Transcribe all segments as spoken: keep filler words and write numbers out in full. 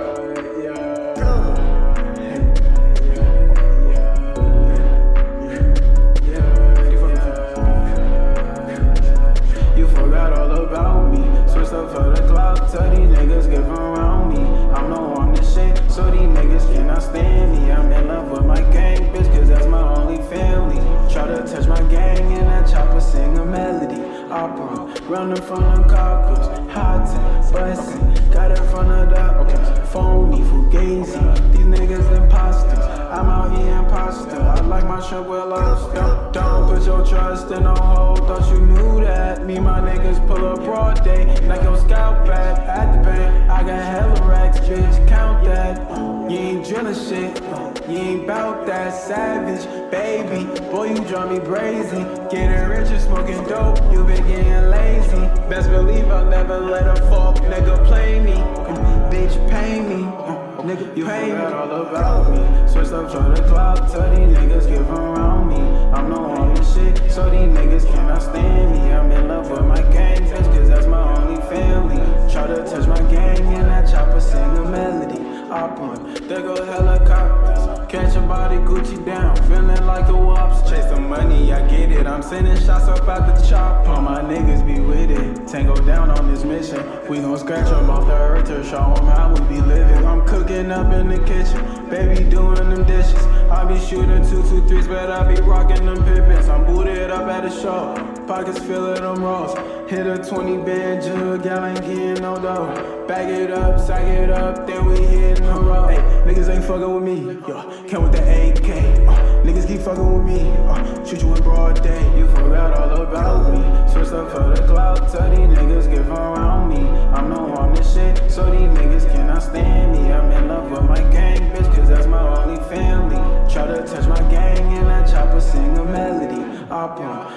You forgot all about me. Switched up for the clock, tell these niggas get around me. I'm no on this shit, so these niggas cannot stand me. I'm in love with my gang, bitch, cause that's my only family. Try to touch my gang and that chopper sing a melody. Opera, running from the cockers, hot tank, bustin'. Got it from the doctors, phony, fugazi. These niggas imposters, I'm out here imposter. I like my shit well lost. Don't, don't put your trust in a hole, thought you knew that. Me, my niggas pull up broad day, like your scalp back at the bank. I got hella racks, bitch, count that. You ain't drillin' shit, you ain't bout that savage, baby. Boy, you drive me crazy. Getting rich and smoking dope, you been getting lazy. Best believe I'll never let a fuck nigga play me. Bitch, pay me. Nigga, you pay me. All about me. Switched up for the clock, tell these niggas get around me. I'm no on this shit, so these niggas cannot stand me. I'm in love with my gang, bitch, cause that's my only family. Try to touch my gang and that chopper sing a melody. Opera, there go helicopters. Catch a body, Gucci down, feeling like a wops. Chase the money, I get it. I'm sending shots up out the chop. All my niggas be with it. Tango down on this mission. We gon' scratch them off the earth to show them how we be living. I'm cooking up in the kitchen, baby doing them dishes. I be shooting two, two, threes, but I be rocking them pippins. I'm booted up at the show, pockets filling them rolls. Hit a twenty band jug, y'all ain't getting no dough. Back it up, sack it up, then we hitting the road. Hey, niggas ain't fucking with me, yo. Came with the A K, uh, niggas keep fucking with me, uh, shoot you in broad day. You forgot all about me. Switched up for the clout, tell these niggas get around me. I'm no on this shit, so these niggas cannot stand me. I'm in love with my gang, bitch, cause that's my only family. Try to touch my gang and that chopper sing a melody. Opera.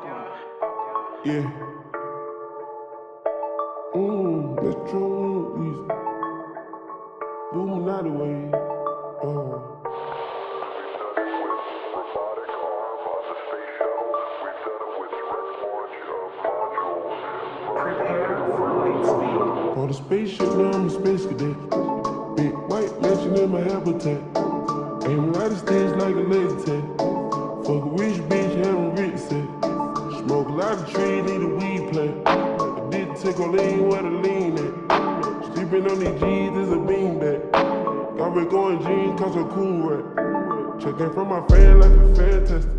Yeah. Mmm, that's true. These booming out the way. Oh. On the spaceship, now I'm a space cadet. Big white mansion in my habitat. Aiming right at stage like a laser tag. Fuck a rich bitch, having rich set. Smoke a lot of trees, need a weed plant. I did take a lean where the lean at. Sleeping on these G's is a beanbag. Got me going jeans cause I'm cool rap. Checking from my fan like a fan tester.